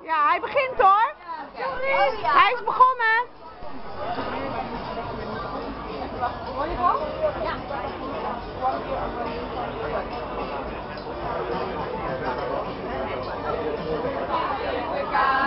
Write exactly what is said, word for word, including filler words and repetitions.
Ja, hij begint hoor. Hij is begonnen. Volleybal? Ja.